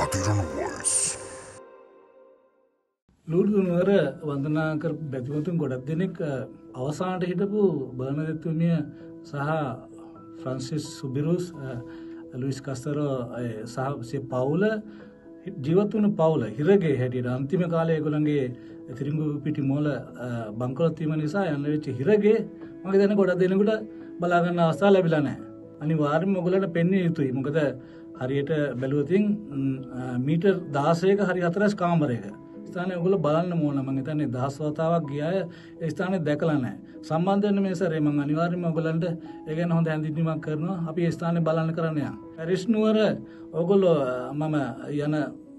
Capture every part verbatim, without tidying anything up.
Katiran Voice. ලූඩු නුවර වන්දනා කර බැතිමතුන් ගොඩක් දෙනෙක් අවසානට හිටපු බර්නදෙත්තුමිය සහ ෆ්‍රන්සිස් සුබිරුස් ලුයිස් කස්තරෝ සහ පවුල ජීවත් වුණු පවුල හිරගේ හැටියට අන්තිම කාලේ ඒගොල්ලන්ගේ තිරිඟු පිටි මොල බංකොලොත් වීම නිසා යන්න වෙච්ච හිරගේ මගේ දැන ගොඩක් දෙනෙකුට බලා ගන්න අවස්ථාව ලැබිලා නැහැ. අනිවාර්යයෙන්ම ඔයගොල්ලන්ට පෙන්විය යුතුයි. මොකද හරියට බැලුවොතින් මීටර් දහසක හරි හතරස් කාමරයක ස්ථානය ඔයගොල්ලෝ බලන්න ඕන. මම හිතන්නේ දහස් වතාවක් ගියාය ඒ ස්ථානේ දැකලා නැහැ. සම්බන්ධ වෙන්න මේ සැරේ මම අනිවාර්යයෙන්ම ඔයගොල්ලන්ට ඒ ගැන හොඳ හැඳින්වීමක් කරනවා. අපි ඒ ස්ථානේ බලන්න කරන්න යනවා. පැරිස් නුවර ඔයගොල්ලෝ මම යන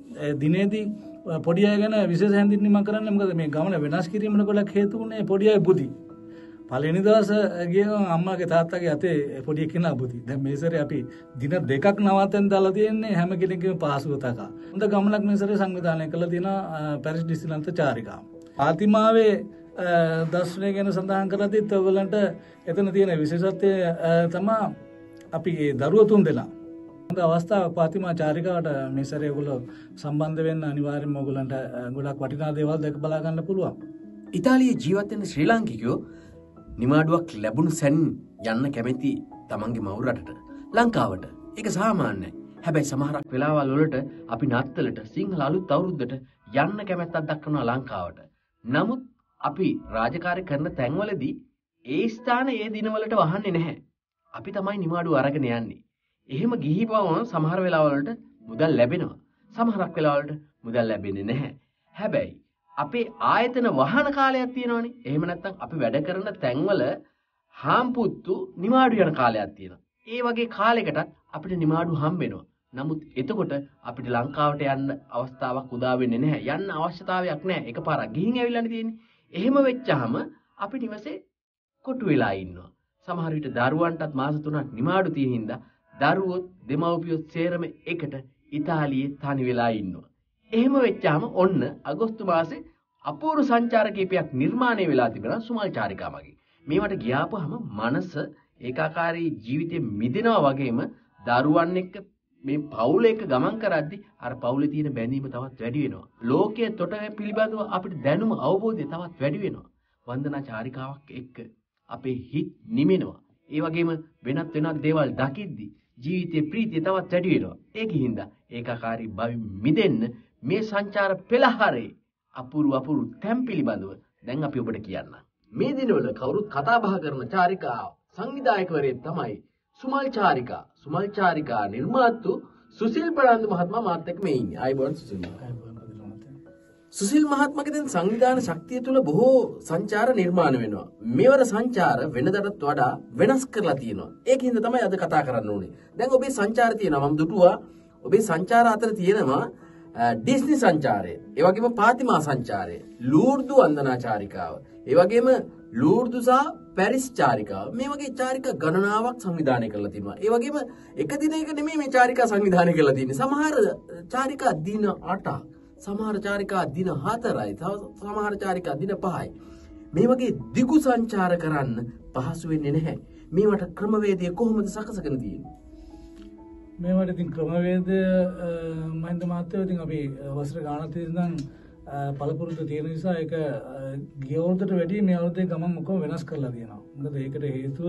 දිනේදී පොඩි අය ගැන විශේෂ හැඳින්වීමක් කරන්න. මොකද මේ ගමන වෙනස් කිරීමකට ගොඩක් හේතු වුණේ පොඩි අය බුදි. පළවෙනි දවස් ගියම අම්මාගේ තාත්තගේ අතේ පොඩි කෙනා බුදි. දැන් මේ සැරේ අපි දින දෙකක් නවතෙන් දාලා තියෙන්නේ හැම කෙනෙක්ගේම පහසුව තකා. හොඳ ගමනක් මේ සැරේ සංවිධානය කළා තියෙනවා පැරිස් ඩිස්නිලන්ත චාරිකාව. පාතිමාවේ දර්ශනය ගැන සඳහන් කරද්දිත් ඔයගලන්ට එතන තියෙන විශේෂත්වය තමයි අපි ඒ දරුවෝ තුන් දෙනා. හොඳ අවස්ථාවක් පාතිමා චාරිකාවට මේ සැරේ ඔයගොල්ලෝ සම්බන්ධ වෙන්න අනිවාර්යයෙන්ම ඔයගලන්ට ගොඩක් වටිනා දේවල් දැක බලා ගන්න පුළුවන්. ඉතාලියේ ජීවත් වෙන ශ්‍රී ලාංකිකයෝ නිමාඩුවක් ලැබුණු සැන් යන්න කැමති තමන්ගේ මව් රටට ලංකාවට. ඒක සාමාන්‍යයි. හැබැයි සමහරක් වෙලාවල් වලට අපි නත්තලට සිංහල අලුත් අවුරුද්දට යන්න කැමැත්තක් දක්වනවා ලංකාවට. නමුත් අපි රාජකාරී කරන තැන්වලදී ඒ ස්ථාන ඒ දිනවලට වහන්නේ නැහැ. අපි තමයි නිමාඩුව අරගෙන යන්නේ. එහෙම ගිහිපුවම සමහර වෙලාවල් වලට මුදල් ලැබෙනවා. සමහරක් වෙලාවලට මුදල් ලැබෙන්නේ නැහැ. හැබැයි අපේ ආයතන වහන කාලයක් තියෙනවානේ. එහෙම නැත්නම් අපි වැඩ කරන තැන්වල හාම්පුත්තු නිමාඩු යන කාලයක් තියෙනවා. ඒ වගේ කාලයකට අපිට නිමාඩු හම්බ වෙනවා. නමුත් එතකොට අපිට ලංකාවට යන්න අවස්ථාවක් උදා වෙන්නේ නැහැ. යන්න අවශ්‍යතාවයක් නැහැ. එකපාරක් ගිහින් ඇවිල්ලානේ තියෙන්නේ. එහෙම වෙච්චාම අපි නිවසේ කොටු වෙලා ඉන්නවා. සමහර විට දරුවන්ටත් මාස තුනක් නිමාඩු තියෙන හින්දා දරුවොත් දෙමව්පියොත් සේරම එකට ඉතාලියේ තනි වෙලා ඉන්නවා. එහෙම වෙච්චාම ඔන්න අගෝස්තු මාසේ අපූර්ව සංචාර කීපයක් නිර්මාණය වෙලා තිබෙනවා සුමල් චාරිකා මගේ. මේවට ගියාපුවාම මනස ඒකාකාරී ජීවිතේ මිදෙනවා වගේම දරුවන් එක්ක මේ පවුල එක්ක ගමන් කරද්දී අර පවුලේ තියෙන බැඳීම තවත් වැඩි වෙනවා. ලෝකයේ තොට පිළිබඳව අපිට දැනුම අවබෝධය තවත් වැඩි වෙනවා. වන්දනා චාරිකාවක් එක්ක අපේ හිත් නිමෙනවා. ඒ වගේම වෙනත් වෙනත් දේවල් දකිද්දී ජීවිතේ ප්‍රීතිය තවත් වැඩි වෙනවා. ඒකින්ද ඒකාකාරී භවි මිදෙන්න මේ සංචාර පෙළහරේ අපූර්ව අපූර්ව තැන් පිළිබඳව දැන් අපි ඔබට කියන්න. මේ දිනවල කවුරුත් කතා බහ කරන චාරිකාව සංවිධායකවරයෙක් තමයි සුමල් චාරිකා. සුමල් චාරිකා නිර්මාතු සුසිල් ප්‍රනාන්දු මහත්මයා මාත් එක්ක මේ ඉන්නේ. ආයිබෝන් සුසිල් මහත්මයා. සුසිල් මහත්මයාගේ දැන් සංවිධාන ශක්තිය තුල බොහෝ සංචාර නිර්මාණය වෙනවා. මේවර සංචාර වෙනදටත් වඩා වෙනස් කරලා තියෙනවා. ඒකින්ද තමයි අද කතා කරන්න ඕනේ. දැන් ඔබේ සංචාර තියෙනවා මම දුටුවා. ඔබේ සංචාර අතර තියෙනවා ඩිස්නි සංචාරය, ඒ වගේම පාතිමා සංචාරය, ලූර්දු වන්දනා චාරිකාව, ඒ වගේම ලූර්දු සහ පැරිස් චාරිකාව. මේ වගේ චාරිකා ගණනාවක් සංවිධානය කරලා තිනවා. ඒ වගේම එක දිනයක නෙමෙයි මේ චාරිකා සංවිධානය කරලා තියෙන්නේ. සමහර චාරිකා දින අටක්, සමහර චාරිකා දින හතරයි, සමහර චාරිකා දින පහයි. මේ වගේ දිගු සංචාර කරන්න පහසු වෙන්නේ නැහැ. මේවට ක්‍රමවේදය කොහොමද සකසගෙන තියෙන්නේ? මේවට ඉතින් ක්‍රමවේදය මහින්ද මහත්තයෝ ඉතින් අපි වසර ගානක් තිස්නම් පළපුරුද්ද තියෙන නිසා ඒක ගිය අවුරුද්දට වැඩිය මේ අවුරුද්දේ ගමන් ඔක්කොම වෙනස් කරලා තියෙනවා. මොකද ඒකට හේතුව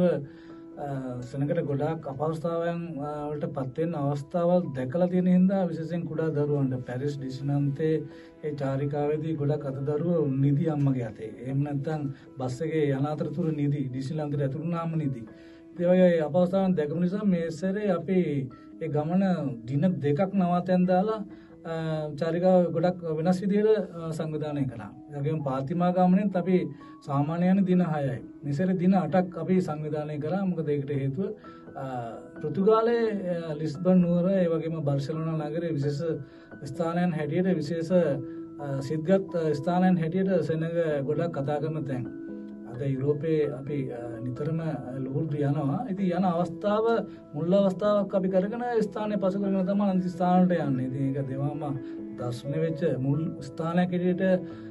සෙනඟට ගොඩාක් අපහසුතාවයන් වලට පත් වෙන අවස්ථාවල් දැකලා තියෙන හින්දා විශේෂයෙන් කුඩා දරුවන්ට පැරිස් ඩිස්නිලන්තේ ඒ චාරිකාවේදී ගොඩක් අත දරුවෝ නිදි අම්මගේ අතේ. එහෙම නැත්නම් බස් එකේ යන අතරතුර නිදි ඩිස්නිලන්තේ ඇතුළු නාම නිදි. ඒ වගේ අපහසුතාවයන් දැකපු නිසා මේ සැරේ අපි ඒ ගමන දින දෙකක් නවතෙන් දාලා චාරිකාව ගොඩක් වෙනස් විදිහට සංවිධානය කළා. ඒ වගේම පාතිමා ගමනෙත් අපි සාමාන්‍යයෙන් දින හයයි. මේ සැරේ දින අටක් අපි සංවිධානය කළා. මොකද ඒකට හේතුව පෘතුගාලයේ ලිස්බන් නුවර ඒ වගේම බර්සෙලෝනා නගරයේ විශේෂ ස්ථානයන් හැටියට විශේෂ සිද්ගත් ස්ථානයන් හැටියට සෙනඟ ගොඩක් කතා කරන තැන්. අද යුරෝපයේ අපි නිතරම ලූර්දු යනවා. ඉතින් යන අවස්ථාව මුල් අවස්ථාවක් අපි කරගෙන ස්ථානයේ පසු කරගෙන තමයි අන්ති ස්ථානවලට යන්නේ. ඉතින් ඒක දෙවම දර්ශනය වෙච්ච මුල් ස්ථානයක් හැටියට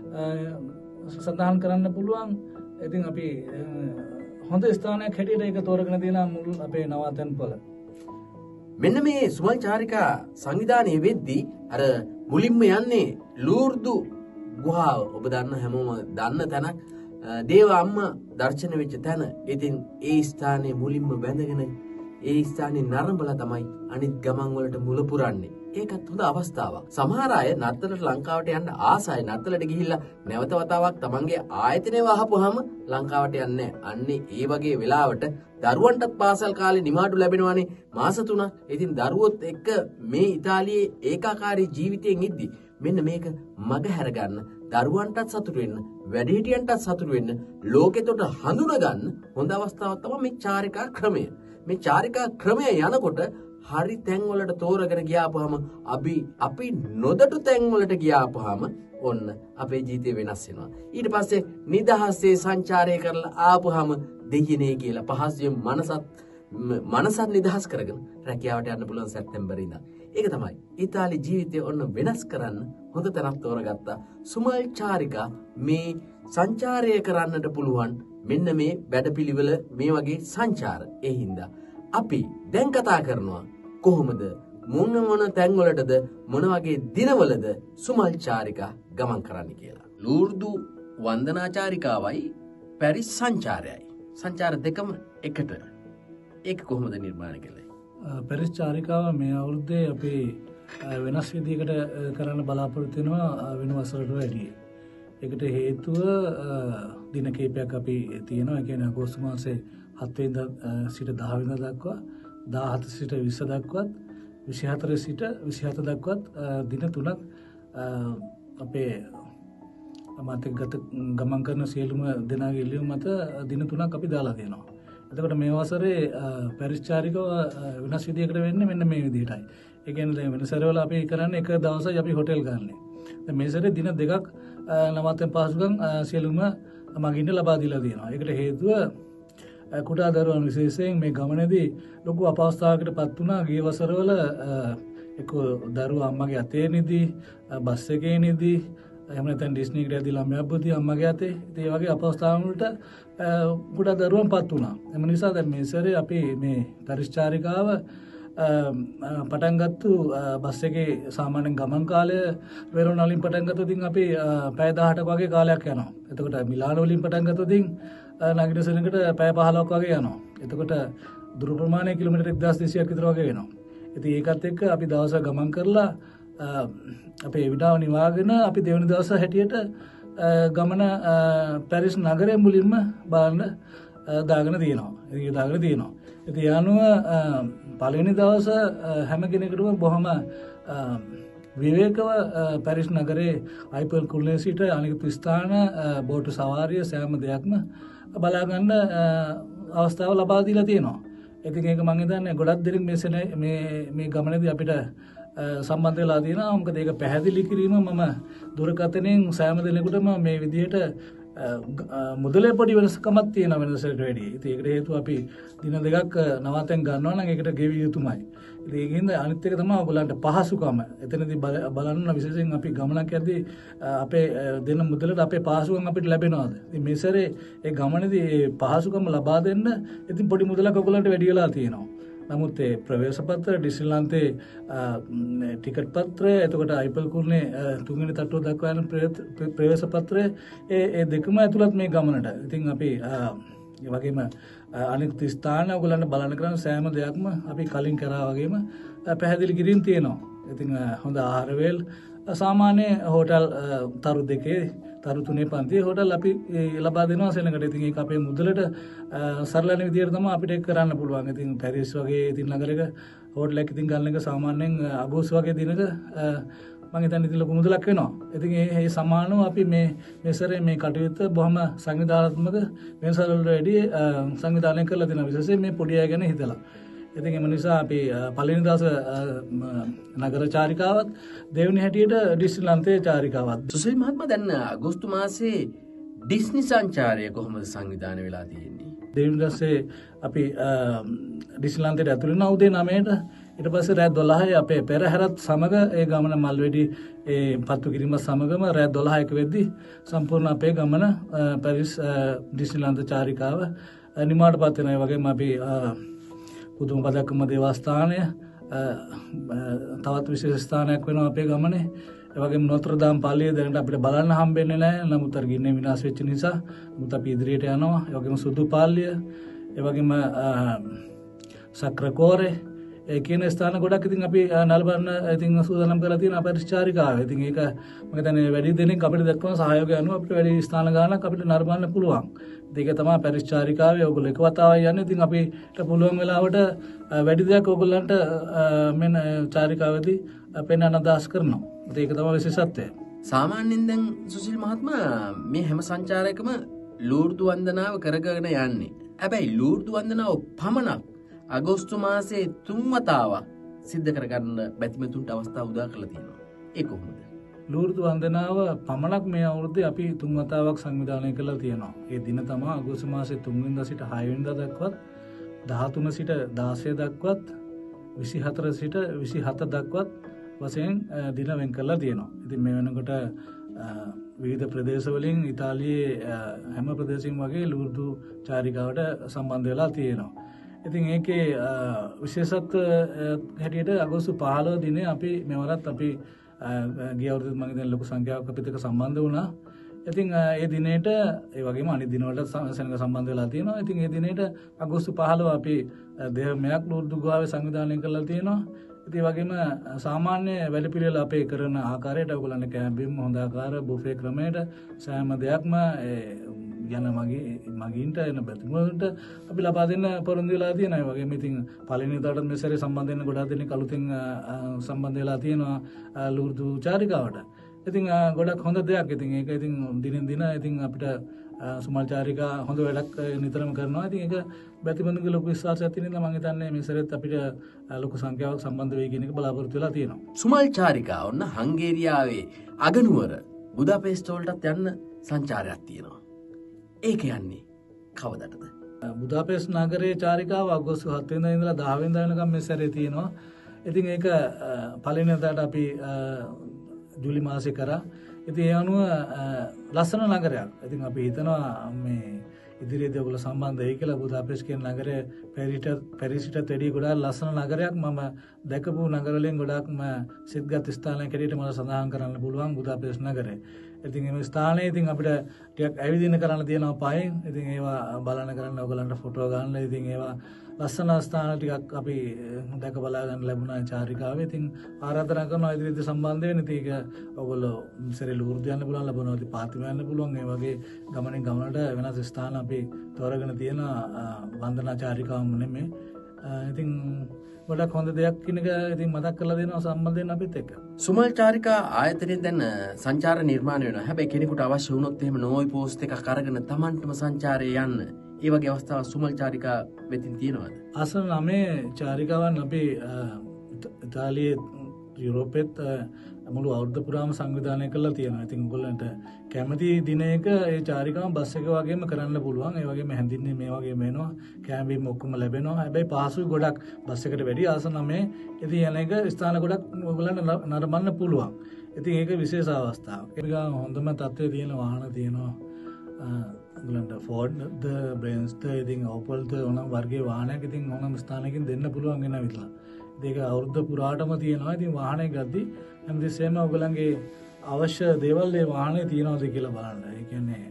සඳහන් කරන්න පුළුවන්. ඉතින් අපි හොඳ ස්ථානයක් හැටියට ඒක තෝරගෙන තියෙන මුල් අපේ නවාතැන් පොළ. මෙන්න මේ සුමල් චාරිකා සංවිධානයේ වෙද්දී අර මුලින්ම යන්නේ ලූර්දු ගුහාව. ඔබ දන්න හැමෝම දන්න තැනක්. දේව අම්මා දර්ශන වෙච්ච තැන. ඉතින් ඒ ස්ථානයේ මුලින්ම බැඳගෙන ඒ ස්ථානයේ නරඹලා තමයි අනිත් ගමන් වලට මුල පුරන්නේ. ඒකත් හොඳ අවස්ථාවක්. සමහර අය නත්තලට ලංකාවට යන්න ආසයි. නත්තලට ගිහිල්ලා නැවත වතාවක් තමන්ගේ ආයතනය වහපුවාම ලංකාවට යන්නේ නැහැ. අන්නේ ඒ වගේ වෙලාවට දරුවන්ටත් පාසල් කාලේ නිමාඩු ලැබෙනවානේ මාස තුනක්. ඉතින් දරුවොත් එක්ක මේ ඉතාලියේ ඒකාකාරී ජීවිතයෙන් ඉද්දි මෙන්න මේක මග හැරගන්න, දරුවන්ටත් සතුටු වෙන්න, වැඩිහිටියන්ටත් සතුටු වෙන්න, ලෝකෙතොට හඳුන ගන්න හොඳ අවස්ථාවක් තමයි මේ චාරිකා ක්‍රමය. මේ චාරිකා ක්‍රමය යනකොට හරි තැන් වලට තෝරගෙන ගියාපුවාම අපි අපි නොදටු තැන් වලට ගියාපුවාම ඔන්න අපේ ජීවිතේ වෙනස් වෙනවා. ඊට පස්සේ නිදහසේ සංචාරය කරලා ආපුවාම දෙයිනේ කියලා පහසුවෙන් මනසත් මනසත් නිදහස් කරගෙන රැකියාවට යන්න පුළුවන් සැප්තැම්බරේ ඉඳන්. ඒක තමයි ඉතාලි ජීවිතය ඔන්න වෙනස් කරන්න හොඳ තැනක් තෝරගත්තා. සුමල් චාරිකා මේ සංචාරය කරන්නට පුළුවන් මෙන්න මේ වැඩපිළිවෙල මේ වගේ සංචාර. ඒ හින්දා අපි දැන් කතා කරනවා කොහොමද මොන මොන තැන්වලටද මොන වගේ දිනවලද සුමල් චාරිකා ගමන් කරන්න කියලා. ලූර්දු වන්දනා චාරිකාවයි පැරිස් සංචාරයයි. සංචාර දෙකම එකට. ඒක කොහොමද නිර්මාණය කළේ? පැරිස් චාරිකාව මේ අවුරුද්දේ අපි වෙනස් විදිහකට කරන්න බලාපොරොත්තු වෙනවා වෙන වසරට වැඩිය. ඒකට හේතුව දින කිහිපයක් අපි තියෙනවා. ඒ කියන්නේ අගෝස්තු මාසේ හත් වෙනිදා සිට දහ වෙනිදා දක්වා, දාහත සිට විස්ස දක්වාත්, විසිහතර සිට විසිහත දක්වාත් දින තුනක් අපේ අමාත්‍යගත ගමන් කරන සියලුම දෙනාගේ ඉල්ලීම මත දින තුනක් අපි දාලා තියෙනවා. එතකොට මේ වසරේ පැරිස් චාරිකාව වෙනස් විදිහකට වෙන්නේ මෙන්න මේ විදිහටයි. ඒ කියන්නේ වෙන සැරවල අපි කරන්නේ එක දවසයි අපි හොටෙල් ගන්නෙ. දැන් මේ සැරේ දින දෙකක් නවත්තන පහසුකම් සියලුම මගින්ට ලබා දීලා තියෙනවා. ඒකට හේතුව කුඩා දරුවන් විශේෂයෙන් මේ ගමනේදී ලොකු අපහසුතාවයකට පත් වුණා. ගිය වසරවල එක්ක දරුවා අම්මගේ අතේ නිදි, බස් එකේ නිදි, එහෙම නැත්නම් ඩිස්නි එකට ඇදී ළමයා බුද්ධි අම්මගේ අතේ. ඉතින් ඒ වගේ අපහසුතාවන් වලට කුඩා දරුවන් පත් වුණා. එම නිසා දැන් මේ සැරේ අපි මේ පැරිස් චාරිකාව පටන් ගත්තු බස් එකේ සාමාන්‍යයෙන් ගමන් කාලය වෙරෝනා වලින් පටන් ගත්තොත් ඉතින් අපි පැය දහඅටක වගේ කාලයක් යනවා. එතකොට මිලානෝ වලින් පටන් ගත්තොත් ඉතින් නගරසෙනකට පැය පහළොවක් වගේ යනවා. එතකොට දුර ප්‍රමාණය කිලෝමීටර් එක්දාස් දෙසීයක් විතර වගේ වෙනවා. ඉතින් ඒකත් එක්ක අපි දවස ගමන් කරලා අපේ විඩාව නිවාගෙන අපි දෙවෙනි දවස හැටියට ගමන පැරිස් නගරය මුලින්ම බලන්න දාගෙන තියෙනවා. ඒක දාගෙන තියෙනවා. ඉතින් යනුව පළවෙනි දවස හැම කෙනෙකුටම බොහොම විවේකව පැරිස් නගරේ අයිෆල් කුළුණේ සිට අනිකුත් ස්ථාන බෝටු සවාරිය සෑම දෙයක්ම බලා ගන්න අවස්ථාව ලබා දීලා තියෙනවා. ඉතින් ඒක මම හිතන්නේ ගොඩක් දෙනෙක් මේ මේ මේ ගමනේදී අපිට සම්බන්ධ වෙලා තියෙනවා. මොකද ඒක පැහැදිලි කිරීම මම දුරකථනයෙන් සෑම දෙනෙකුටම මේ විදිහට මුදලේ පොඩි වෙනසකමක් තියෙන වෙනසකට වැඩි. ඉතින් ඒකට හේතුව අපි දින දෙකක් නවාතැන් ගන්නවා නම් ඒකට ගෙවිය යුතුමයි. ඉතින් ඒකින්ද අනිත් එක තමයි ඔයගොල්ලන්ට පහසුකම. එතනදී බලන්න විශේෂයෙන් අපි ගමනක් යද්දී අපේ දෙන මුදලට අපේ පහසුකම් අපිට ලැබෙනවද? ඉතින් මේ සැරේ ඒ ගමනේදී ඒ පහසුකම ලබා දෙන්න ඉතින් පොඩි මුදලක් ඔයගොල්ලන්ට වැඩි වෙලා තියෙනවා. නමුත් ඒ ප්‍රවේශ පත්‍ර, ඩිස්නිලන්තේ ටිකට් පත්‍රය, එතකොට අයිෆල් කුළුණේ තුන්වෙනි තට්ටුව දක්වා යන ප්‍රවේශ පත්‍රය, ඒ ඒ දෙකම ඇතුළත් මේ ගමනට. ඉතින් අපි ඒ වගේම අනිත් ස්ථාන ඔයගොල්ලන්ට බලන්න කරන සෑම දෙයක්ම අපි කලින් කරා වගේම පැහැදිලි කිරීම තියෙනවා. ඉතින් හොඳ ආහාර වේල් සාමාන්‍ය හෝටල් තරු දෙකේ තරු තුනේ පන්තියේ හෝටල් අපි ලබා දෙනවා සෙනඟට. ඉතින් ඒක අපේ මුදලට සරලන විදියට තමයි අපිට ඒක කරන්න පුළුවන්. ඉතින් පැරිස් වගේ ඉතින් නගරයක හෝටලයක් ඉතින් ගන්න එක සාමාන්‍යයෙන් අගෝස්තු වගේ දිනක මම හිතන්නේ ඉතින් ලොකු මුදලක් වෙනවා. ඉතින් ඒ සමානව අපි මේ මෙසරේ මේ කටයුත්ත බොහොම සංවිධානාත්මක වෙනසවල වැඩි සංවිධානය කරලා දෙනවා. විශේෂයෙන් මේ පොඩි අය ගැන හිතලා. ඉතින් එම නිසා අපි පළවෙනි දවස නගර චාරිකාවත් දෙවෙනි හැටියට ඩිස්නිලන්තේ චාරිකාවත්. සුසිල් මහත්මයා දැන් අගෝස්තු මාසේ ඩිස්නි සංචාරය කොහොමද සංවිධානය වෙලා තියෙන්නේ? දෙවෙනි දවසේ අපි ඩිස්නිලන්තේට ඇතුළු වෙන උදේ නවයට, ඊට පස්සේ රාත් දොළහයි අපේ පෙරහැරත් සමග ඒ ගමන මල්වැඩි ඒ පත්තු කිරීම සමගම රාත් දොළහයක වෙද්දී සම්පූර්ණ අපේ ගමන පැරිස් ඩිස්නිලන්ත චාරිකාව නිමාඩපත් වෙනවා. ඒ වගේම අපි පුදුම පදක්කම දේවස්ථානය, තවත් විශේෂ ස්ථානයක් වෙනවා අපේ ගමනේ. ඒ වගේම නෝත්‍රදාම් පල්ලිය දැනට අපිට බලන්න හම්බෙන්නේ නැහැ. නමුත් අර ගින්නේ විනාශ වෙච්ච නිසා නමුත් අපි ඉදිරියට යනවා. ඒ වගේම සුදු පල්ලිය, ඒ වගේම සක්‍රකෝරේ ඒ කියන ස්ථාන ගොඩක් ඉතින් අපි නලබන්න ඉතින් සූදානම් කරලා තියෙන පරිචාරිකාව. ඉතින් ඒක මම හිතන්නේ වැඩි දෙනෙක් අපිට දක්වන සහයෝගය අනුව අපිට වැඩි ස්ථාන ගානක් අපිට නරඹන්න පුළුවන්. ඒක තමයි පරිචාරිකාවේ ඔයගොල්ලෝ එක වතාවයි යන්නේ. ඉතින් අපිට පුළුවන් වෙලාවට වැඩි දෙයක් ඔයගොල්ලන්ට මෙන්න චාරිකාවේදී පෙන්වන්න අදහස් කරනවා. ඒක තමයි විශේෂත්වය. සාමාන්‍යයෙන් දැන් සුසිල් මහත්මයා මේ හැම සංචාරයකම ලූර්දු වන්දනාව කරගෙන යන්නේ. හැබැයි ලූර්දු වන්දනාව පමණක් අගෝස්තු මාසයේ තුන් වතාවක් සිද්ධ කරගන්න බැතිමතුන්ට අවස්ථාව උදා කරලා තියෙනවා. ඒ කොහොමද? ලූර්දු වන්දනාව පමණක් මේ අවුරුද්දේ අපි තුන් වතාවක් සංවිධානය කරලා තියෙනවා. ඒ දින තමයි අගෝස්තු මාසයේ තුන් වෙනිදා සිට හය වෙනිදා දක්වා, දහතුන සිට දාසය දක්වාත්, විසිහතර සිට විසිහත දක්වාත් වශයෙන් දින වෙන් කරලා තියෙනවා. ඉතින් මේ වෙනකොට විවිධ ප්‍රදේශවලින් ඉතාලියේ හැම ප්‍රදේශයකින් වගේ ලූර්දු චාරිකාවට සම්බන්ධ වෙලා තියෙනවා. ඉතින් ඒකේ විශේෂත්ව හැටියට අගෝස්තු පහළොව දිනේ අපි මෙවරත් අපි ගිය අවුරුද්දේ මම හිතන්නේ ලොකු සංඛ්‍යාවක් අපිට එක්ක සම්බන්ධ වුණා. ඉතින් ඒ දිනේට ඒ වගේම අනිත් දිනවලට සෙනඟ සම්බන්ධ වෙලා තියෙනවා. ඉතින් ඒ දිනේට අගෝස්තු පහළොව අපි දෙවමයක් ලූර්දු ගුහාවේ සංවිධානය කරලා තියෙනවා. ඉතින් වගේම සාමාන්‍ය වැඩපිළිවෙල අපේ කරන ආකාරයට ඔයගොල්ලන්ට කැම්පින් හොඳ ආකාර බුෆේ ක්‍රමයට සෑම දෙයක්ම යන මගේ මගින්ට එන බැතිමතුන්ට අපි ලබා දෙන්න පොරොන්දු වෙලා තියෙනවා. ඒ වගේම ඉතින් පළවෙනි දාටත් මේ සැරේ සම්බන්ධ වෙන ගොඩාක් දෙනෙක් අලුතෙන් සම්බන්ධ වෙලා තියෙනවා ලූර්දු චාරිකාවට. ඉතින් ගොඩක් හොඳ දෙයක්. ඉතින් ඒක ඉතින් දිනෙන් දින ඉතින් අපිට සුමල් චාරිකා හොඳ වැඩක් නිතරම කරනවා. ඉතින් ඒක බැතිමතුන්ගේ ලොකු විශ්වාසයක් තියෙන නිසා මම හිතන්නේ මේ සැරේත් අපිට ලොකු සංඛ්‍යාවක් සම්බන්ධ වෙයි කියන එක බලාපොරොත්තු වෙලා තියෙනවා. සුමල් චාරිකා ඔන්න හංගේරියාවේ අගනුවර බුදාපෙස්ට් වලටත් යන්න සංචාරයක් තියෙනවා. ඒක යන්නේ කවදටද? බුදාපෙස්ට් නගරයේ චාරිකාව අගෝස්තු හත වෙනිදා ඉඳලා දහ වෙනිදා වෙනකම් මේ සැරේ තියෙනවා. ඉතින් ඒක පළවෙනි දාට අපි ජූලි මාසේ කරා. ඉතින් ඒ අනුව ලස්සන නගරයක්. ඉතින් අපි හිතනවා මේ ඉදිරියේදී ඔයගොල්ලෝ සම්බන්ධ වෙයි කියලා. බුදාපෙස්ට් කියන නගරය පැරිට පැරිසිට තෙඩි ගොඩාක් ලස්සන නගරයක්. මම දැකපු නගරවලින් ගොඩාක්ම සිත්ගත් ස්ථානයක් හැටියට මම සඳහන් කරන්න පුළුවන් බුදාපෙස්ට් නගරය. ඉතින් මේ ස්ථානයේ ඉතින් අපිට ටිකක් ඇවිදින්න කරන්න තියෙනවා පහෙන්. ඉතින් ඒවා බලන්න කරන්න ඔයගොල්ලන්ට ෆොටෝ ගන්න. ඉතින් ඒවා ලස්සන ස්ථාන ටිකක් අපි දැක බලා ගන්න ලැබුණා චාරිකාවේ. ඉතින් ආරාධනා කරනවා ඉදිරියට සම්බන්ධ වෙන්න. ඉතින් ඒක ඔයගොල්ලෝ ඉස්සරේ ලූර්දු යන්න පුළුවන්, ලබනවාදී පාතිම යන්න පුළුවන්. ඒ වගේ ගමනින් ගමනට වෙනස් ස්ථාන අපි තෝරගෙන තියෙන වන්දනා චාරිකාවම නෙමෙයි. ඉතින් ගොඩක් හොඳ දෙයක් කෙනෙක් ඉතින් මතක් කරලා දෙනවා සම්බන්ධ වෙන්න අපිත් එක්ක. සුමල් චාරිකා ආයතනයෙන් දැන් සංචාර නිර්මාණය වෙනවා. හැබැයි කෙනෙකුට අවශ්‍ය වුණොත් එහෙම නෝයි පෝස්ට් එකක් අරගෙන Tamanටම සංචාරේ යන්න. ඒ වගේ අවස්ථාවක් සුමල් චාරිකා වෙතින් තියෙනවද? අසල නමේ චාරිකාවන් අපි ඉතාලියේ යුරෝපෙත් මුළු අවුරුද්ද පුරාම සංවිධානය කරලා තියෙනවා. ඉතින් ඔයගොල්ලන්ට කැමති දිනයක ඒ චාරිකාව බස් එක වගේම කරන්න පුළුවන්. ඒ වගේම හැඳින්න්නේ මේ වගේම එනවා. කැම්පින් ඔක්කොම ලැබෙනවා. හැබැයි පාසුයි ගොඩක් බස් එකට වැඩි ආසන නමේ. ඉතින් යන එක ස්ථාන ගොඩක් ඔයගොල්ලන්ට නරඹන්න පුළුවන්. ඉතින් ඒක විශේෂ අවස්ථාවක්. ඒක හොඳම තත්ත්වයේ තියෙන වාහන තියෙනවා. ඔයගොල්ලන්ට ෆෝර්ඩ්ද බ්‍රෙන්ස්ද ඉතින් ඕපල්ද ඕනම වර්ගයේ වාහනයක් ඉතින් ඕනම ස්ථානයකින් දෙන්න පුළුවන් වෙන විදිහට. ඒක අවුරුද්ද පුරාටම තියෙනවා. ඉතින් වාහනේ ගද්දි හැමදෙස්සෙම ඔයගොල්ලන්ගේ අවශ්‍ය දේවල් ඒ වාහනේ තියනවාද කියලා බලන්න. ඒ කියන්නේ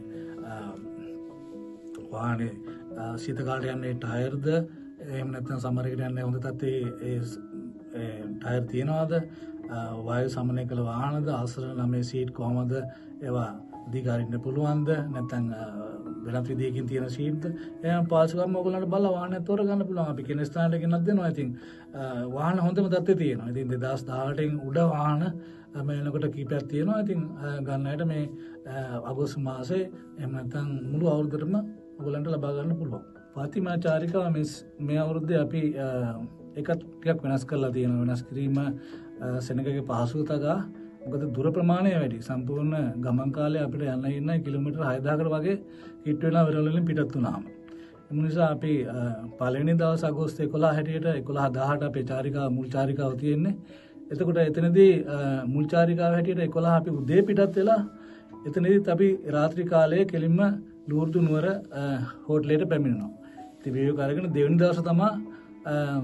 වාහනේ සීත කාලේ යන්නේ ටයර්ද එහෙම නැත්නම් සමර් එකට යන්නේ හොඳ තත්ත්වයේ ඒ ටයර් තියනවාද? වායු සමනය කළ වාහනද? ආසන නමේ සීට් කොහමද? ඒවා අධිකාරින්න පුළුවන්ද? නැත්නම් වෙනත් විදිහකින් තියෙන සීට්ද? එහෙනම් පාසුකම් ඔයගොල්ලන්ට බලලා වාහනය තෝරගන්න පුළුවන්. අපි කෙන ස්ථානයකට ගෙනත් දෙනවා. ඉතින් වාහන හොඳම තත්ත්වයේ තියෙනවා. ඉතින් දෙදාස් දහඅටෙන් උඩ වාහන මේ වෙනකොට කීපයක් තියෙනවා. ඉතින් ගන්නයට මේ අගෝස්තු මාසේ එහෙම නැත්නම් මුළු අවුරුද්දටම ඔයගොල්ලන්ට ලබා ගන්න පුළුවන්. පාතිමා චාරිකාව මේ මේ අවුරුද්දේ අපි ඒකත් ටිකක් වෙනස් කරලා තියෙනවා. වෙනස් කිරීම සෙනගගේ පහසුතගා මොකද දුර ප්‍රමාණය වැඩි. සම්පූර්ණ ගමන් කාලය අපිට යන්න ඉන්න කිලෝමීටර් හයදාහකට වගේ හිට වෙලා වෙරළ වලින් පිටත් වුණාම. ඒ නිසා අපි පළවෙනි දවස් අගෝස්තු එකොළහ හැටියට එකොළහ දහඅට අපේ චාරිකාව මුල් චාරිකාව තියෙන්නේ. එතකොට එතනදී මුල් චාරිකාව හැටියට එකොළහ අපි උදේ පිටත් වෙලා එතනදිත් අපි රාත්‍රී කාලයේ කෙලින්ම ලූර්දු නුවර හෝටලයට පැමිණෙනවා. ඉතින් මේක අරගෙන දෙවෙනි දවසේ තමයි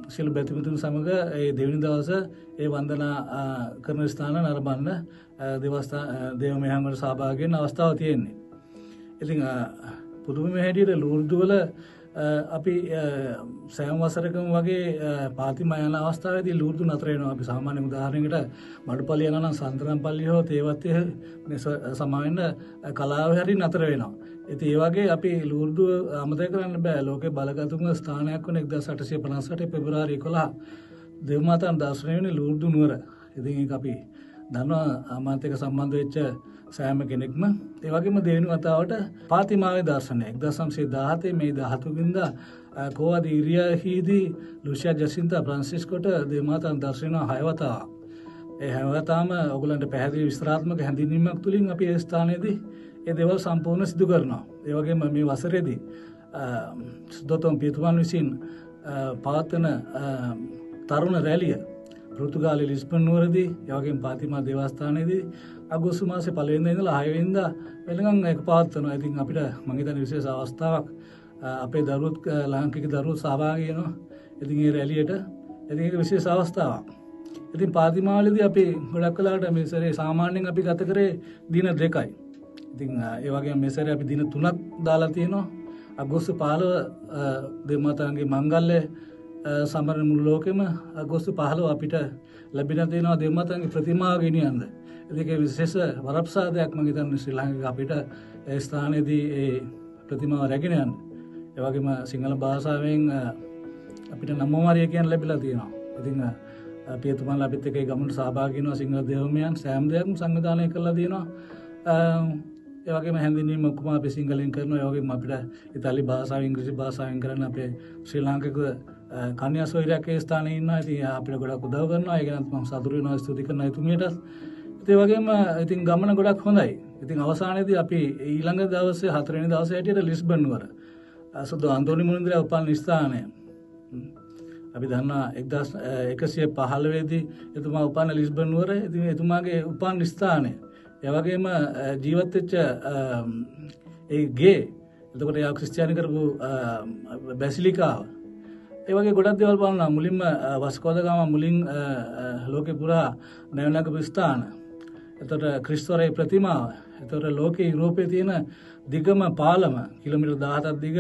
සියලු බැතිමතුන් සමග ඒ දෙවෙනි දවස ඒ වන්දනා කරන ස්ථාන නරඹන්න දේවස්ථාන දේව මෙහෙයුම් වල සහභාගී වෙන්න අවස්ථාව තියෙන්නේ. ඉතින් පුදුම හැටියට ලූර්දු වල අපි සෑම වසරකම වගේ පාතිම යන අවස්ථාවේදී ලූර්දු නතර වෙනවා. අපි සාමාන්‍ය උදාහරණයකට මඩුපල්ලි යනවා නම් සන්තරම්පල්ලි හෝ තේවත්තේ මේ සමාවෙන්න කලාව හැරි නතර වෙනවා. ඉතින් ඒ වගේ අපි ලූර්දු අමතක කරන්න බෑ. ලෝකේ බලගතුම ස්ථානයක් වන එක්දාස් අටසිය පනස් අට පෙබරවාරි එකොළහ දේවමාතාන් දර්ශනය වෙන්නේ ලූර්දු නුවර. ඉතින් ඒක අපි දන්නවා අමාත් එක්ක සම්බන්ධ වෙච්ච සෑම කෙනෙක්ම. ඒ වගේම දෙවෙනි වතාවට පාතිමාවේ දර්ශනය එක්දාස් නවසිය දහහතේ මේ දහතුන් වෙනිදා කෝවා දීරියාහිදී ලුෂියා ජසින්තා ෆ්‍රැන්සිස්කොට දේවමාතාන් දර්ශනය හය වතාවක්. ඒ හැම වතාවම ඔයගලන්ට පැහැදිලි විස්තරාත්මක හැඳින්වීමක් තුලින් අපි ඒ ස්ථානයේදී ඒ දේවල් සම්පූර්ණ සිදු කරනවා. ඒ වගේම මේ වසරේදී සුදොතම් පියතුමන් විසින් පවත්වන තරුණ රැළිය පෘතුගාලයේ ලිස්බන් නුවරදී ඒ වගේම පාතිමා දේවස්ථානයේදී අගෝස්තු මාසේ පළවෙනි දින ඉඳලා හය වෙනිදා වෙනකන් ඒක පවත්වනවා. ඉතින් අපිට මම හිතන්නේ විශේෂ අවස්ථාවක් අපේ දරුවොත් ලාංකික දරුවොත් සහභාගී වෙනවා. ඉතින් ඒ රැළියට ඉතින් ඒක විශේෂ අවස්ථාවක්. ඉතින් පාතිමාවලදී අපි ගොඩක් වෙලාවට මේ සැරේ සාමාන්‍යයෙන් අපි ගත කරේ දින දෙකයි. ඉතින් ඒ වගේම මේ සැරේ අපි දින තුනක් දාලා තියෙනවා. අගෝස්තු පහළොව දේවමාතාගේ මංගල්‍ය සමරන මුළු ලෝකෙම අගෝස්තු පහළොව අපිට ලැබෙන තියෙනවා දේවමාතාගේ ප්‍රතිමාව ගෙනියන්න. ඒක විශේෂ වරප්‍රසාදයක් මම හිතන්නේ ශ්‍රී ලංකාවේ අපිට ඒ ස්ථානයේදී ඒ ප්‍රතිමාව රැගෙන යන්න. ඒ වගේම සිංහල භාෂාවෙන් අපිට නමෝමාරිය කියන ලැබිලා තියෙනවා. ඉතින් පියතුමන්ලා අපිත් එක්ක ඒ ගමනට සහභාගී වෙනවා. සිංහල දේවමයන් සෑම දෙයක්ම සංවිධානය කරලා තියෙනවා. ඒ වගේම හැඳින්වීම ඔක්කොම අපි සිංහලෙන් කරනවා. ඒ වගේම අපිට ඉතාලි භාෂාව ඉංග්‍රීසි භාෂාවෙන් කරන්න අපේ ශ්‍රී ලාංකික කන්‍යා සොයුරියක් ඒ ස්ථානයේ ඉන්නවා. ඉතින් අපිට ගොඩක් උදව් කරනවා. ඒ ගැනත් මම සතුටු වෙනවා ස්තුති කරනවා එතුමියට. ඒ වගේම ඉතින් ගමන ගොඩක් හොඳයි. ඉතින් අවසානයේදී අපි ඊළඟ දවසේ හතරවෙනි දවසේ හැටියට ලිස්බන් නුවර සුදු අන්තෝනි මුනිඳුරා උපන් ස්ථානය අපි දන්නවා එක්දාස් එකසිය පහළොව දී එතුමා උපන් ලිස්බන් නුවර. ඉතින් එතුමාගේ උපන් ස්ථානය ඒ වගේම ජීවත් වෙච්ච ඒ ගේ එතකොට යා ක්‍රිස්තියානි කරපු බැසිලිකාව ඒ වගේ ගොඩක් දේවල් බලනවා. මුලින්ම වස්කෝදගාම මුලින් ලෝකේ පුරා නැවනගපු ස්ථාන. එතකොට ක්‍රිස්තෝරේ ප්‍රතිමාව. එතකොට ලෝකේ යුරෝපයේ තියෙන දිගම පාලම කිලෝමීටර් දහහතක් දිග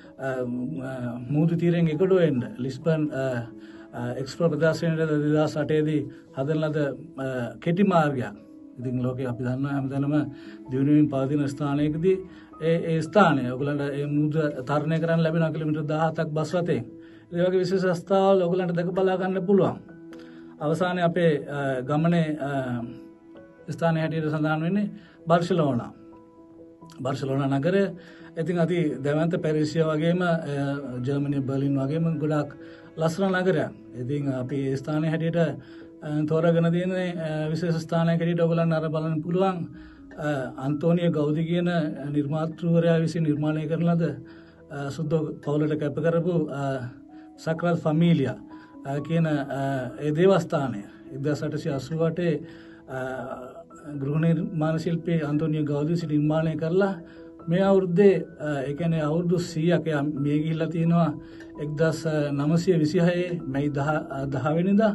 මූදු තීරයෙන් එගොඩ වෙන්න ලිස්බන් එක්ස්ප්ලෝර් ප්‍රදර්ශනයේ දෙදාස් අටේ දී හදන ලද කෙටි මාර්ගයක්. ඉතින් ලෝකේ අපි දන්නවා හැමතැනම දියුණුවෙන් පවතින ස්ථානයකදී ඒ ඒ ස්ථානය ඔයගලන්ට ඒ මූද තරණය කරන්න ලැබෙනවා කිලෝමීටර් දහහතක් බස් රථයෙන්. ඒ වගේ විශේෂ ස්ථාවල ඔයගලන්ට දැක බලා ගන්න පුළුවන්. අවසානයේ අපේ ගමනේ ස්ථානය හැටියට සඳහන් වෙන්නේ බර්ෂලෝනා. බර්ෂලෝනා නගරය ඉතින් අති දැවැන්ත පැරිසිය වගේම ජර්මනිය බර්ලින් වගේම ගොඩක් ලස්සන නගරයක්. ඉතින් අපි ඒ ස්ථානයේ හැටියට තෝරාගෙන තියෙන විශේෂ ස්ථානයක හැටියට ඔයගලන්ට අර බලන්න පුළුවන් අන්තෝනිය ගෞදි කියන නිර්මාතෘවරයා විසින් නිර්මාණය කරන ලද සුද්ධ පවුලට කැප කරපු සක්‍රල් ෆැමිලියා කියන ඒ දේවස්ථානය එක්දාස් අටසිය අසූ අටේ ගෘහ නිර්මාණ ශිල්පී අන්තෝනිය ගෞදි විසින් නිර්මාණය කරලා මේ අවුරුද්දේ ඒ කියන්නේ අවුරුදු සීයක් මේ ගිහිල්ලා තියෙනවා එක්දාස් නවසිය විසිහයේ මැයි දහ වෙනිදා.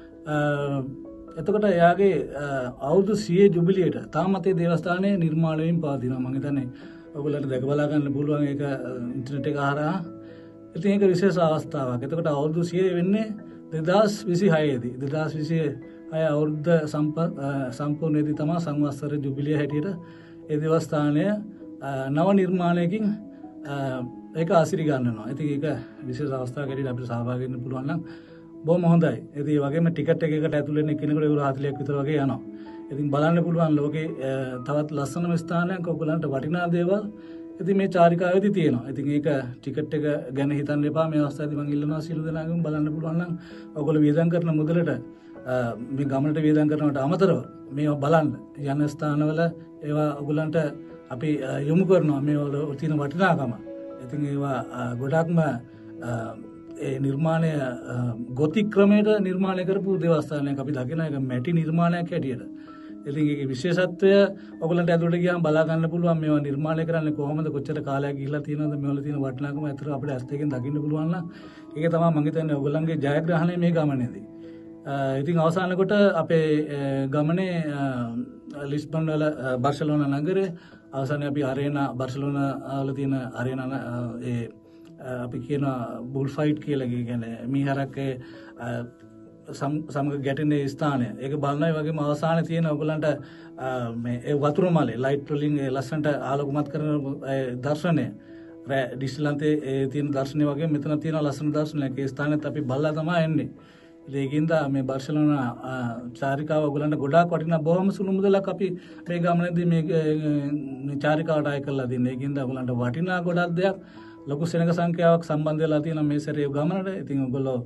එතකොට එයාගේ අවුරුදු සියයේ ජුබිලියට තාමත් ඒ දේවස්ථානයේ නිර්මාණය වෙමින් පවතිනවා. මම හිතන්නේ ඔයගොල්ලන්ට දැක බලා ගන්න පුළුවන් ඒක ඉන්ටර්නෙට් එක හරහා. ඉතින් ඒක විශේෂ අවස්ථාවක්. එතකොට අවුරුදු සියය වෙන්නේ දෙදාස් විසිහය දී. දෙදාස් විසිහය අවුරුද්ද සම්පූර්ණයේදී තමයි සංවත්සර ජුබිලිය හැටියට ඒ දේවස්ථානය නව නිර්මාණයකින් ඒක ආසිරි ගන්නවා. ඉතින් ඒක විශේෂ අවස්ථාවක හැටියට අපිට සහභාගී වෙන්න පුළුවන් නම් බොහොම හොඳයි. ඉතින් ඒ වගේම ටිකට් එකකට ඇතුළු වෙන කෙනෙකුට යුරෝ හතළිහක් විතර වගේ යනවා. ඉතින් බලන්න පුළුවන් ලෝකේ තවත් ලස්සනම ස්ථානයක් ඔයගලන්ට වටිනා දේවල් ඉතින් මේ චාරිකාවේදී තියෙනවා. ඉතින් ඒක ටිකට් එක ගැන හිතන්න එපා. මේ අවස්ථාවේදී මම ඉල්ලනවා සියලු දෙනාගම බලන්න පුළුවන් නම් ඔයගොල්ලෝ වියදම් කරන මුදලට මේ ගමනට වියදම් කරනවට අමතරව මේවා බලන්න යන ස්ථානවල ඒවා ඔයගලන්ට අපි යොමු කරනවා මේ වල තියෙන වටිනාකම. ඉතින් ඒවා ගොඩක්ම ඒ නිර්මාණය ගොතික් ක්‍රමයට නිර්මාණය කරපු දේවස්ථානයක් අපි දකින එක මැටි නිර්මාණයක් හැටියට. ඉතින් ඒකේ විශේෂත්වය ඔයගලන්ට ඇතුළට ගියාම බලා ගන්න පුළුවන් මේවා නිර්මාණය කරන්නේ කොහොමද කොච්චර කාලයක් ගිහිල්ලා තියෙනවද මේවල තියෙන වටිනාකම ඇත්තට අපිට ඇස් දෙකෙන් දකින්න පුළුවන් නම් ඒක තමයි මම හිතන්නේ ඔයගලන්ගේ ජයග්‍රහණය මේ ගමනේදී. ඉතින් අවසාන කොට අපේ ගමනේ ලිස්බන් වල බාර්සලෝනා නගරේ අවසානයේ අපි අරේනා බාර්සලෝනා වල තියෙන අරේනා ඒ අපි කියන බුල් ෆයිට් කියලා කියන්නේ මීහරකේ සමග ගැටෙන ස්ථානය. ඒක බලනයි වගේම අවසානයේ තියෙන ඔයගලන්ට මේ ඒ වතුර මලේ ලයිට් වලින් ලස්සනට ආලෝකමත් කරන දර්ශනය. ඩිස්ලන්තේ ඒ තියෙන දර්ශනය වගේ මෙතන තියෙන ලස්සන දර්ශනයක්. ඒ ස්ථානෙත් අපි බලලා තමයි එන්නේ. ඒකින්ද මේ බාර්සලෝනා චාරිකාව ඔයගලන්ට ගොඩාක් වටිනා බොහොම සුළු මුදලක් අපි මේ ගමනේදී මේ චාරිකාවට අය කරලා දෙන්නේ. ඒකින්ද ඔයගලන්ට වටිනා ගොඩක් දෙයක් ලොකු සෙනඟ සංඛ්‍යාවක් සම්බන්ධ වෙලා තියෙනවා මේ සැරේ ගමනට. ඉතින් ඔයගොල්ලෝ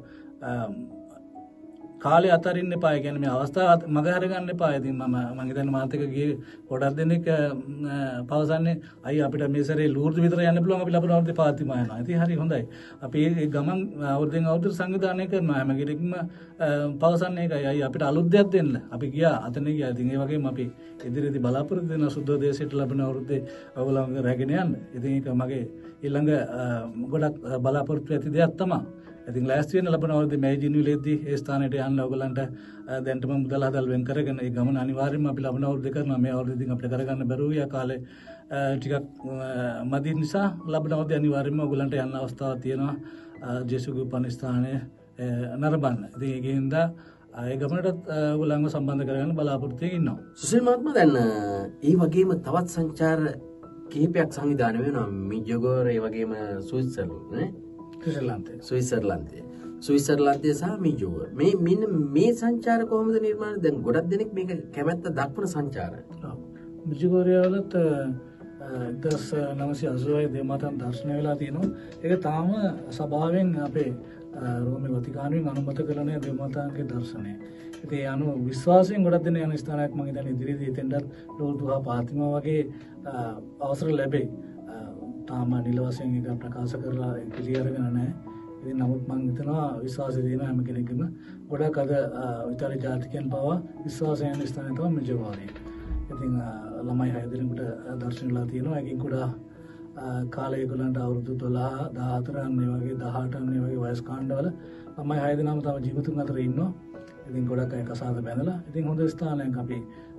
කාලේ අතරින්න එපා. ඒ කියන්නේ මේ අවස්ථාව මග හැර ගන්න එපා. ඉතින් මම මම හිතන්නේ මාත් එක්ක ගියේ ගොඩක් දෙනෙක් පවසන්නේ අයි අපිට මේ සැරේ ලූර්ද් විතර යන්න පුළුවන් අපි ලබන අවුරුද්දේ පාත්තිමා යනවා. ඉතින් හරි හොඳයි. අපි මේ ගමන් අවුරුද්දෙන් අවුරුද්ද සංවිධානය කරනවා. හැම කෙනෙක්ම පවසන්නේ ඒකයි. අයි අපිට අලුත් දෙයක් දෙන්න. අපි ගියා අතන ගියා. ඉතින් ඒ වගේම අපි ඉදිරියේදී බලාපොරොත්තු වෙන සුද්ධ දේශයට ලබන අවුරුද්දේ ඔයගොල්ලෝ රැගෙන යන්න. ඉතින් ඒක මගේ ඊළඟ ගොඩක් බලාපොරොත්තු ඇති දෙයක් තමයි. ඉතින් ලෑස්ති වෙන ලබන අවුරුද්දේ මේ ජිනුවලේදී ඒ ස්ථානයට යන්න ඔයගලන්ට දැන්ටම මුදල් හදල් වෙන් කරගෙන ඒ ගමන අනිවාර්යයෙන්ම අපි ලබන අවුරුද්දේ කරනවා. මේ අවුරුද්දේ අපිට කරගන්න බැරුව ගියා කාලේ ටිකක් මදි නිසා ලබන අවුරුද්දේ අනිවාර්යයෙන්ම ඔයගලන්ට යන්න අවස්ථාවක් තියෙනවා ජේසුගේ උපන් ස්ථානයේ නරඹන්න. ඉතින් ඒකින්ද ඒ ගමනට ඔයගලන්ව සම්බන්ධ කරගන්න බලාපොරොත්තු වෙනවා. සුසිල් මහත්මයා දැන් ඒ වගේම තවත් සංචාර කිහිපයක් සංවිධානය වෙනවා. මිජෝගෝර ඒ වගේම ස්විට්සර්ලන්ත නේ ස්විට්සර්ලන්තේ ස්විට්සර්ලන්තේ ස්විට්සර්ලන්තේ සහ මිජෝගෝර මේ මෙන්න මේ සංචාර කොහොමද නිර්මාණය? දැන් ගොඩක් දෙනෙක් මේක කැමැත්ත දක්වන සංචාරය. ඔව් මිජෝගෝරය වලත් දස නවසිය අසූවයි දෙමාතන් දර්ශනය වෙලා තියෙනවා. ඒක තාම සභාවෙන් අපේ රෝම වතිකානුවෙන් අනුමත කළ නැහැ දෙමාතන්ගේ දර්ශනය. ඉතින් ඒ අනුව විශ්වාසයෙන් ගොඩක් දෙනෙක් යන ස්ථානයක් මම හිතන්නේ ඉදිරියේදී එතෙන්ට ලෝතුහා පාතිමා වගේ අවසර ලැබෙයි. තාම නිල වශයෙන් එක ප්‍රකාශ කරලා පිළිඅරගෙන නැහැ. ඉතින් නමුත් මම හිතනවා විශ්වාසය තියෙන හැම කෙනෙක්ම ගොඩක් අද ඉතාලි ජාතිකයන් පවා විශ්වාසයෙන් යන ස්ථානය තමයි මිජෝගෝරය. ඉතින් ළමයි හය දෙනෙකුට දර්ශනලා තියෙනවා. ඒකින් කුඩා කාලේ ඒගොල්ලන්ට අවුරුදු දොළහ දහහතර අන්න ඒ වගේ දහඅට අන්න ඒ වගේ වයස් කාණ්ඩවල ළමයි හය දෙනාම තම ජීවිතුන් අතර ඉන්නවා. ඉතින් ගොඩක් අය කසාද බැඳලා. ඉතින් හොඳ ස්ථානයක් අපි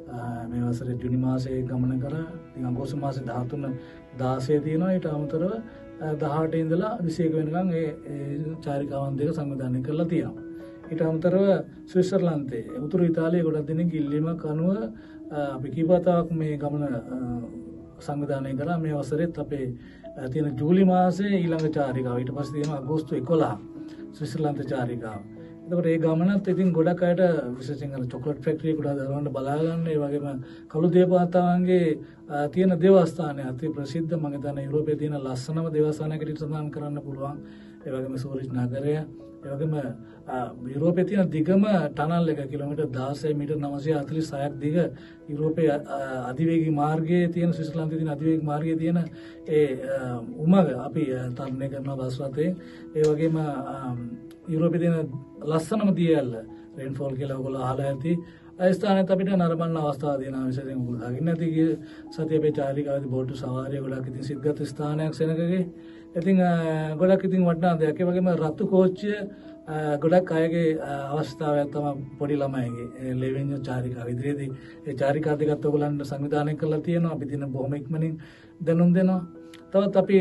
මේ වසරේ ජුනි මාසයේ ගමන කරා. ඉතින් අගෝස්තු මාසේ දහතුන දාසය තියෙනවා. ඊට අමතරව දහඅට ඉඳලා විසිඑක වෙනකන් ඒ චාරිකාවන් දෙක සංවිධානය කරලා තියෙනවා. ඊට අමතරව ස්විට්සර්ලන්තේ උතුරු ඉතාලියේ ගොඩක් දෙනෙක් ඉල්ලීමක් අනුව අපි කීපතාවක් මේ ගමන සංවිධානය කරා. මේ වසරේත් අපේ තියෙන ජූලි මාසයේ ඊළඟ චාරිකාව. ඊට පස්සේ තියෙනවා අගෝස්තු එකොළහ ස්විට්සර්ලන්ත චාරිකාව. එතකොට ඒ ගමනත් ඉතින් ගොඩක් අයට විශේෂයෙන් අර චොක්ලට් ෆැක්ටරි එක උඩ දරවන්න බලා ගන්න. ඒ වගේම කළු දේවතාවන්ගේ තියෙන දේවස්ථානය අති ප්‍රසිද්ධ. මම හිතන්නේ යුරෝපයේ තියෙන ලස්සනම දේවස්ථානයකට සඳහන් කරන්න පුළුවන්. ඒ වගේම සූරිච් නගරය. ඒ වගේම යුරෝපයේ තියෙන දිගම ටනල් එක කිලෝමීටර් දාසය මීටර් නවසිය හතළිස් හයක් දිග යුරෝපයේ අධිවේගී මාර්ගයේ තියෙන ස්විට්සර්ලන්තයේ තියෙන අධිවේගී මාර්ගයේ තියෙන ඒ උමග අපි තරණය කරන බස් රථයෙන්. ඒ වගේම යුරෝපයේ තියෙන ලස්සනම දියැල්ල රේන්ෆෝල් කියලා ඔයගොල්ලෝ අහලා ඇති. ඒ ස්ථානෙත් අපිට නරඹන්න අවස්ථාව දෙනවා. විශේෂයෙන් ඔයගොල්ලෝ දකින්න ඇති ගිය සතියේ අපේ චාරිකාවේදී බෝට්ටු සවාරිය ගොඩක් ඉතින් සිද්ගත් ස්ථානයක් සෙනගගේ. ඉතින් ගොඩක් ඉතින් වටිනා දෙයක්. ඒ වගේම රතු කෝච්චිය ගොඩක් අයගේ අවස්ථාවක් තමයි පොඩි ළමයිගේ ලෙවෙන්ජෝ චාරිකාව. ඉදිරියේදී ඒ චාරිකා දෙකත් ඔයගොල්ලන්ට සංවිධානය කරලා තියෙනවා. අපි දින බොහොම ඉක්මනින් දැනුම් දෙනවා. තවත් අපි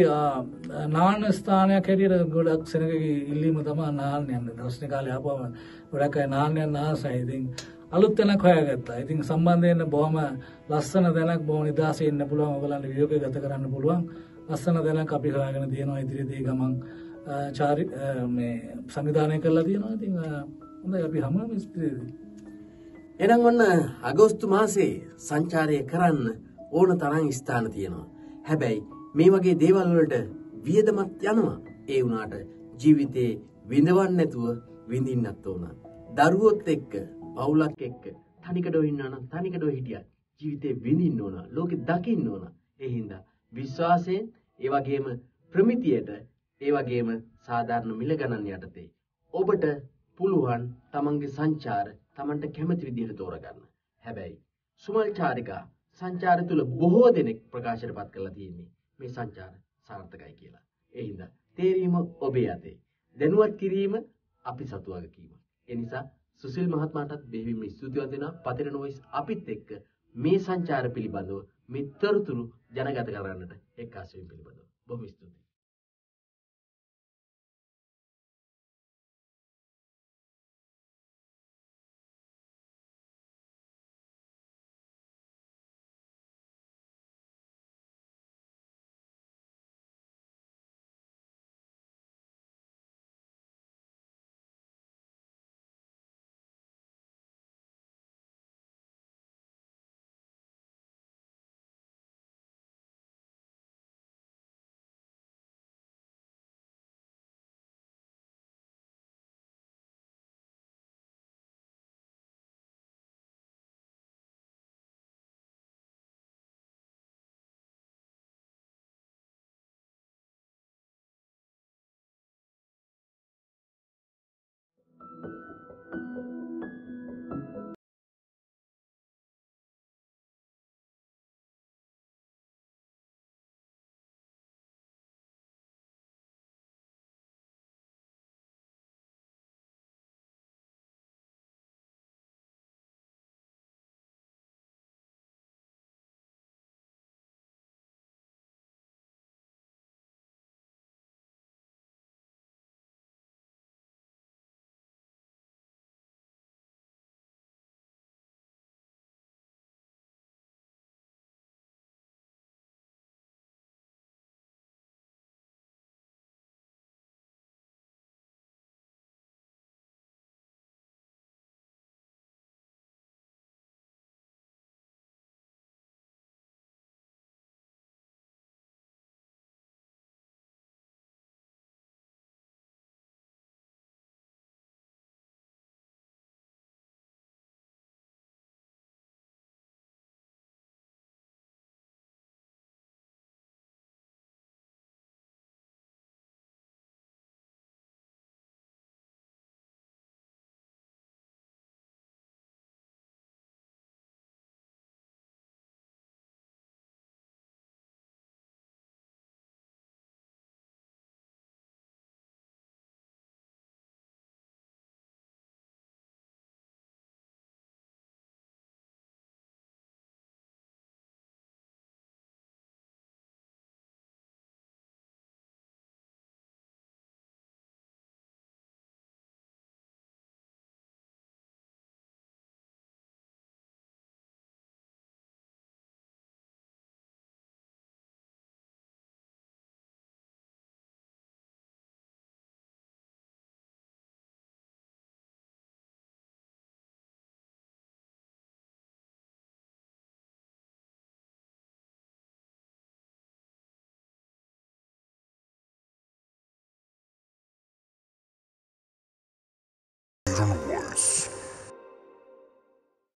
නාන ස්ථානයක් හැටියට ගොඩක් සෙනගගේ ඉල්ලීම තමයි නාන්න යන්න. දර්ශන කාලේ ආපුවම ගොඩක් අය නාන්න යන ආසයි. ඉතින් අලුත් තැනක් හොයාගත්තා. ඉතින් සම්බන්ධ වෙන්න බොහොම ලස්සන තැනක් බොහොම නිදහසේ ඉන්න පුළුවන්. ඔයගොල්ලන්ට වියෝගය ගත කරන්න පුළුවන්. ලස්සන තැනක් අපි හොයාගෙන තියෙනවා. ඉදිරියේදී ගමන් චාරි මේ සංවිධානය කරලා තියෙනවා. ඉතින් හොඳයි අපි හැමෝම ඉස්තිරියේදී. එහෙනම් ඔන්න අගෝස්තු මාසේ සංචාරය කරන්න ඕන තරම් ස්ථාන තියෙනවා. හැබැයි මේ වගේ දේවල් වලට වියදමක් යනවා. ඒ වුණාට ජීවිතේ විඳවන්න නැතුව විඳින්නත් ඕන. දරුවොත් එක්ක, පවුලක් එක්ක තනිකඩව ඉන්නවා නම් තනිකඩව හිටියත් ජීවිතේ විඳින්න ඕන. ලෝකෙ දකින්න ඕන. ඒ හින්දා විශ්වාසයෙන්, ඒ වගේම ප්‍රමිතියට, ඒ වගේම සාධාරණ මිල ගණන් යටතේ ඔබට පුළුවන් තමන්ගේ සංචාර තමන්ට කැමති විදිහට තෝරගන්න. හැබැයි සුමල් චාරිකා සංචාරය තුල බොහෝ දෙනෙක් ප්‍රකාශයටපත් කරලා තියෙන්නේ මේ සංචාර සාර්ථකයි කියලා. ඒ හින්දා තේරීම ඔබේ අතේ. දැනුවත් කිරීම අපි සතු වගකීම. ඒ නිසා සුසිල් මහත්මයාටත් බෙහෙවින්ම ස්තුතිවන්ත වෙනවා. පතිරණ වොයිස් අපිත් එක්ක මේ සංචාර පිළිබඳව මේ තොරතුරු ජනගත කරන්නට එක්කාසු වීම පිළිබඳව. බොහොම ස්තුතියි.